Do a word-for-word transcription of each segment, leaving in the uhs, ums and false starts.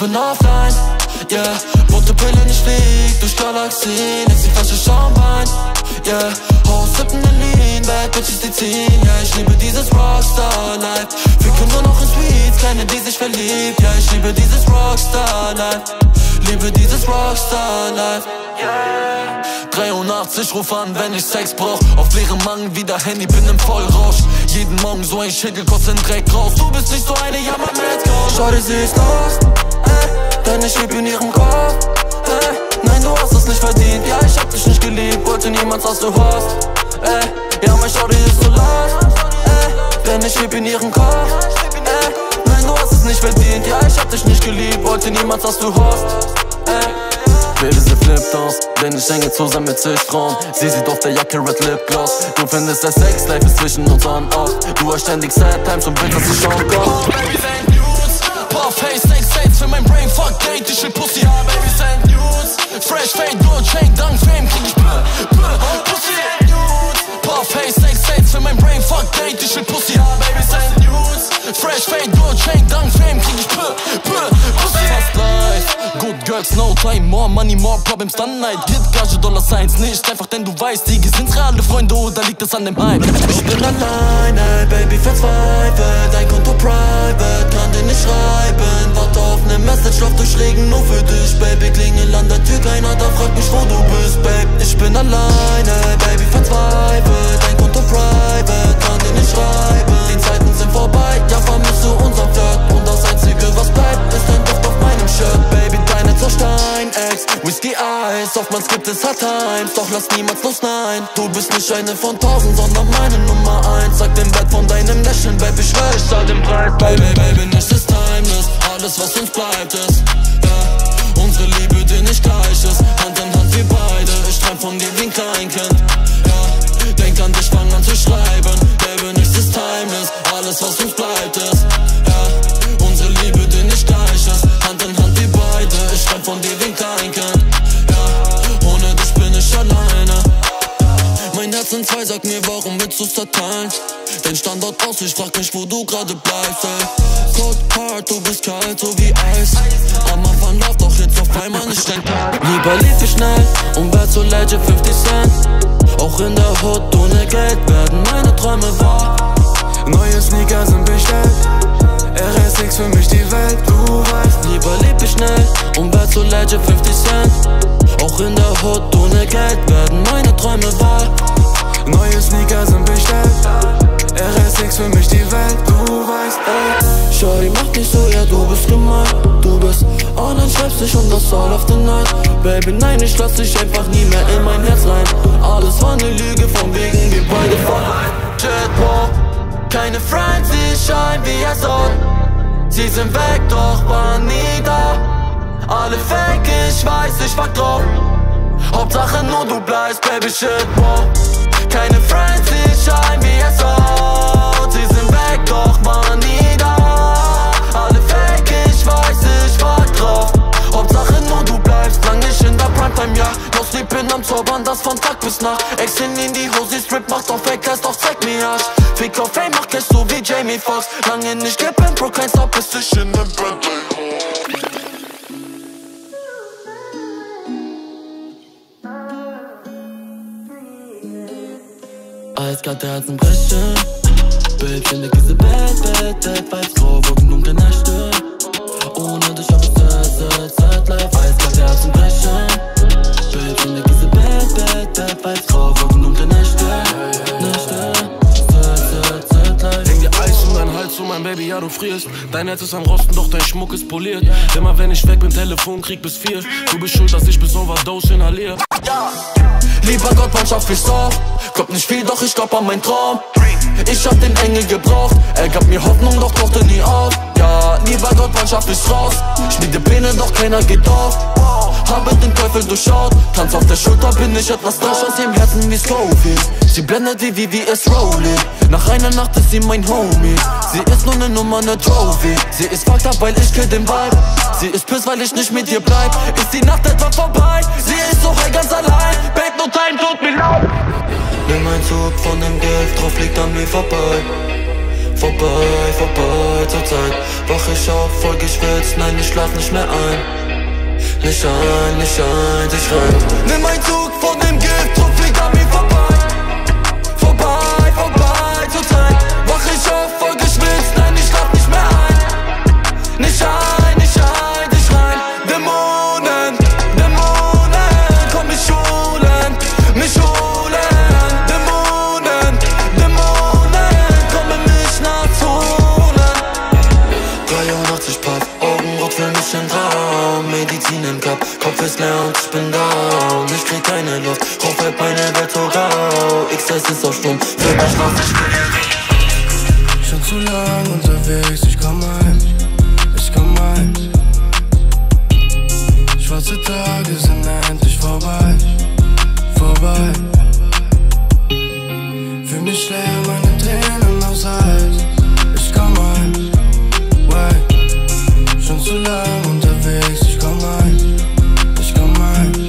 bin offline, yeah. Bunte Pille nicht fliegt durch Galaxien, ist die falsche Schaumwein, yeah. Haus sippen in Lean, Bad Bitches die ziehen, ja. Ich liebe dieses Rockstar-Life, ficken nur noch in Suites, keine die sich verliebt, ja. Ich liebe dieses Rockstar-Life, liebe dieses Rockstar-Life, yeah. dreiundachtzig, ruf an, wenn ich Sex brauch. Auf leerem Magen wieder Handy, bin im Vollrausch. Jeden Morgen so ein Schädel, kostet den Dreck raus. Du bist nicht so eine, ja man, let's go. Schau, sie ist lost, ey, denn ich leb in ihrem Kopf, ey. Nein, du hast es nicht verdient, ja, ich hab dich nicht geliebt, wollte niemals, was du hast, ey. Ja, mein Schaude ist so lost, ey, denn ich leb in ihrem Kopf, ey. Nein, du hast es nicht verdient, ja, ich hab dich nicht geliebt, wollte niemals, was du hast, ey. Baby, sie flippt aus, denn ich hänge zusammen mit zig Frauen. Sie sieht auf der Jacke Red Lip Gloss. Du findest, der Sex-Life ist zwischen uns an auch. Du hast ständig Sad Times und willst, dass sie schauen kommt. Oh, Baby, send News. Puff-Face, Sex, Sex für mein Brain, fuck Date, ich will Pussy. Ja, Baby, send News. Fresh Fade, Gold Chain, Dank Fame, krieg ich Bäh, Bäh, Pussy. Puff-Face, Sex, Sex für mein Brain, fuck Date, ich will Pussy. Ja, Baby, send News. Fresh Fade, Gold Chain, Dank Fame, krieg ich Bäh, Bäh, Pussy. Fast life. Good girls, no time, more money, more problems, dann Night. Git Gage, Dollar Signs, nicht einfach, denn du weißt, die sind reale Freunde oder liegt es an dem Hype? Ich bin alleine, Baby, verzweifelt, dein Konto private, kann dir nicht schreiben. Warte auf ne Message, lauf durch Regen, nur für dich, Baby. Klingel an der Tür, keiner da fragt mich, wo du bist, Babe. Ich bin alleine, Baby, verzweifelt, dein Konto private, kann dir nicht schreiben. Die Zeiten sind vorbei, ja, vermisse unser Flirt. Und das Einzige, was bleibt, ist dein Duft auf meinem Shirt, Baby. Deine Zerstein-Ex, Whisky-Eis, oftmals gibt es Hard Times, doch lass niemals los, nein. Du bist nicht eine von tausend, sondern meine Nummer eins. Sag dem Bett von deinem Lächeln, Baby, ich schwör, ich zahl den Preis. Baby, Baby, nichts ist timeless, alles was uns bleibt ist, ja. Unsere Liebe, die nicht gleich ist, Hand in Hand wir beide. Ich träum von dir wie ein Kleinkind, ja. Denk an dich, fang an zu schreiben, Baby, nichts ist timeless, alles was uns bleibt ist, ja. Unsere Liebe, die nicht gleich ist, Hand in Hand wir beide. Ich träum von dir wie ein Kleinkind, ja. Ohne dich bin ich alleine. Mein Herz in zwei, sag mir, warum willst du's zerteilen? Dein Standort aus, ich frag mich, wo du gerade bleibst, ey. Cold hard, du bist kalt, so wie Eis. Am Anfang läuft doch jetzt auf einmal nicht dein Tag. Lieber lief ich schnell und werd so legend fünfzig Cent. Auch in der Hood ohne Geld werden meine Träume wahr. Neue Sneaker sind bestellt, R S X für mich die Welt, du weißt. Lieber lieb ich schnell und werd so legend fünfzig Cent. Auch in der Hood ohne Geld werden meine Träume wahr. Neue Sneaker sind bestellt, R S X für mich die Welt, du weißt, ey. Shorty, mach nicht so, ja, du bist gemein. Du bist online, schreibst dich und das all of the night. Baby, nein, ich lass dich einfach nie mehr in mein Herz rein. Alles war ne Lüge, von wegen wir beide vereint. Shit, wow, keine Friends, die scheinen wie es soll. Sie sind weg, doch waren nie da. Alle fake, ich weiß, ich fuck drauf. Hauptsache nur du bleibst, Baby, shit, wow. Keine Friends, die scheinen wie es soll. Sie sind weg, doch waren nie da. Alle fake, ich weiß, ich fuck drauf. Hauptsache nur du bleibst, lang nicht in der Primetime, ja. No sleepin' am Zaubern, das von Tag bis Nacht. Ex hin in die Hose, Strip macht auf Fake, heißt doch zeig mir Arsch. Fick auf Fame, mach Cash so wie Jamie Foxx. Lange nicht gepennt, Bro, kein Stop, bis ich in den Bett. Eiskalte Herzen brechen, Babe, finde diese Bad, Bad, Bad Vibes, grau, Wolken, dunkle Nächte. Ohne dich hab ich Sad, Sad, Sad Life. Eiskalte Herzen brechen, Babe, finde diese Bad, Bad, Bad Vibes, grau, Wolken, dunkle Nächte. Nächte, Sad, Sad, Sad Life. Häng dir Eis um deinen Hals, so mein Baby, ja du frierst. Dein Herz ist am Rosten, doch dein Schmuck ist poliert. Immer wenn ich weg bin, Telefon, Krieg bis vier. Du bist schuld, dass ich bis Overdose inhaliere. Lieber Gott, wann schaff ich's auf? Kommt nicht viel, doch ich glaub an mein Traum. Ich hab den Engel gebraucht, er gab mir Hoffnung, doch tauchte nie auf. Ja, lieber Gott, wann schaff ich's raus? Schmiede Pläne, doch keiner geht auf. Habe den Teufel durchschaut, Tanz auf der Schulter, bin ich etwas drauf. Aus ihrem Herzen wie Scoville, sie blendet wie wie wie es Rolling. Nach einer Nacht ist sie mein Homie. Sie ist nur ne Nummer, ne Trophy. Sie ist fucked up, weil ich kill den Vibe. Sie ist piss, weil ich nicht mit ihr bleib. Ist die Nacht etwa vorbei? Sie ist so high, ganz allein. Bad no time, tut mir leid. Nimm ein Zug von dem Gift, drauf liegt an mir vorbei. vorbei, vorbei zur Zeit. Wach ich auf, voll geschwitzt, nein, ich schlaf nicht mehr ein. Nicht ein, nicht ein, sich rein. Nimm ein Zug von dem Gift und flieg an mir vorbei. Vorbei, vorbei zur Zeit. Wach ich auf, voll geschwitzt, nein, ich schlaf nicht mehr ein. Nicht ein, nicht ein, dich rein. Dämonen, Dämonen, komm mich holen, mich holen. Dämonen, Dämonen, kommen mich nachholen. dreiundachtzig Puff, Augenrot für mich im Traum. Medizin im Cup, Kopf ist leer und ich bin down. Ich krieg keine Luft, Rauch hält meine Welt so rau. X S ist auf Stumm, für mich schlaf ich still. Schon zu lang unterwegs, ich komm heim, ich komm heim. Schwarze Tage sind endlich vorbei, vorbei. Fühl mich leer, meine Tränen aus Eis. Ich komm heim, way. Schon zu lang unterwegs, ich komm heim, ich komm heim.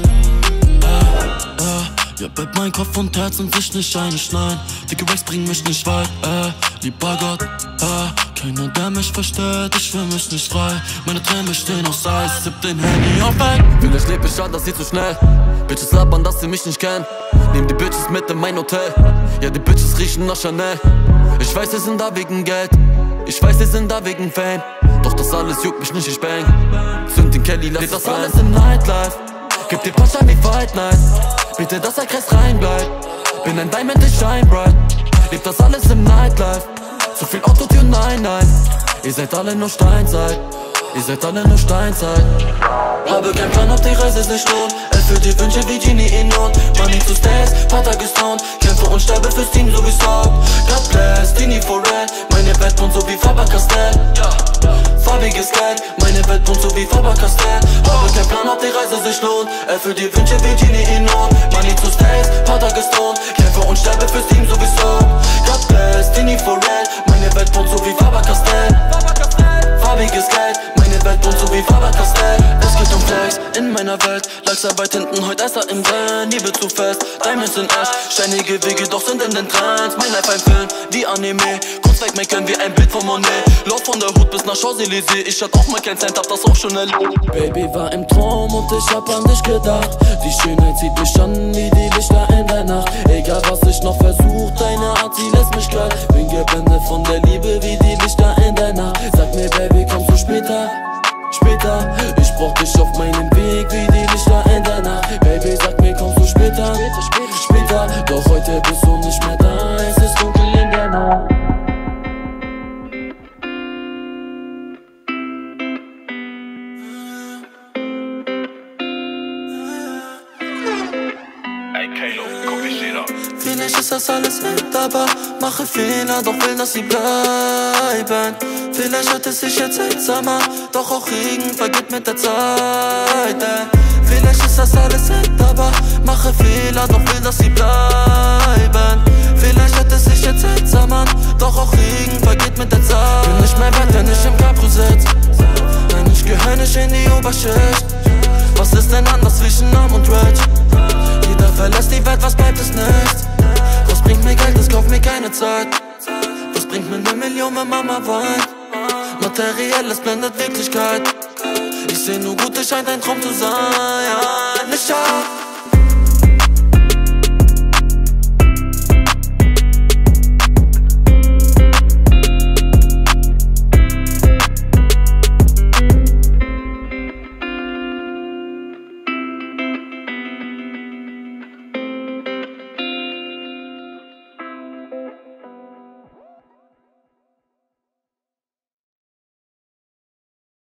Ja, bleib mein Kopf und Herz und sich nicht einschneiden. Dicke Rex bringen mich nicht weit, äh, lieber Gott, äh. Keiner, der mich versteht, ich fühl mich nicht frei. Meine Tränen bestehen aus Eis, sipp den Handy auf weg. Vielleicht leb ich anders, sie zu schnell. Bitches labern, dass sie mich nicht kennen. Nehm die Bitches mit in mein Hotel. Ja, die Bitches riechen nach Chanel. Ich weiß, sie sind da wegen Geld. Ich weiß, sie sind da wegen Fame. Doch das alles juckt mich nicht, ich bang. Zünd den Kelly, lass das alles im Nightlife. Gib dir Punchline wie Fight Night. Bitte, dass der Kreis rein bleibt. Bin ein Diamond, ich shine bright. Leb das alles im Nightlife. Zu viel Autotune, nein, nein. Ihr seid alle nur Steinzeit. Ihr seid alle nur Steinzeit. Habe keinen Plan, ob die Reise sich lohnt. Erfüllt die Wünsche wie Genie in Not. Money to stays, paar Tage stoned. Kämpfe und sterbe fürs Team, so wie Soap. God bless, Dini for red. Meine Welt wohnt so wie Faber-Castell. Farbiges Geld, meine Welt wohnt so wie Faber-Castell. Habe keinen Plan, ob die Reise sich lohnt. Erfüllt die Wünsche wie Genie in Not. Money to stays, paar Tage stoned. Kämpfe und sterbe fürs Team, so wie Soap. God bless, Dini for red. Meine Welt wohnt so wie Faber-Castell. Farbiges Geld, meine Welt wohnt so wie Faber-Castell. Es geht um Flex in meiner Welt. Lachsarbeit hinten, heute Eister im Rennen. Liebe zu fest, Diamonds in Ash. Steinige Wege, doch sind in den Trends. Mein Life ein Film, wie Anime. Kunstwerk machen wie ein Bild von Monet. Lauf von der Hut bis nach Champs-Élysées. Ich hatte auch mal kein Cent, hab das auch schon erlebt. Baby war im Traum und ich hab an dich gedacht. Die Schönheit zieht mich an wie die Lichter in der Nacht. Egal was ich noch versuch, deine Art, sie lässt mich kalt. Bin geblendet von der Liebe wie die Lichter in der Nacht. Sag mir Baby, kommst du später? Später, ich brauch dich auf meinem Weg wie die Lichter in der Nacht. Baby, sag mir, kommst du später? Später, später, doch heute bist du nicht mehr da. Es ist dunkel in der Nacht. Vielleicht ist das alles echt, aber mache Fehler, doch will, dass sie bleiben. Vielleicht hört es sich jetzt seltsamer, doch auch Regen vergeht mit der Zeit. Ey. Vielleicht ist das alles echt, aber mache Fehler, doch will, dass sie bleiben. Vielleicht hört es sich jetzt seltsamer, doch auch Regen vergeht mit der Zeit. Bin nicht mehr weit, wenn ich im Cabrio sitz. Nein, ich gehör nicht in die Oberschicht. Was ist denn anders zwischen Arm und Rich? Jeder verlässt die Welt, was bleibt es nicht? Was bringt mir Geld, das kauft mir keine Zeit. Was bringt mir ne Million, wenn Mama weint? Materielles blendet Wirklichkeit. Ich seh nur gut, es scheint ein Traum zu sein. Nicht schau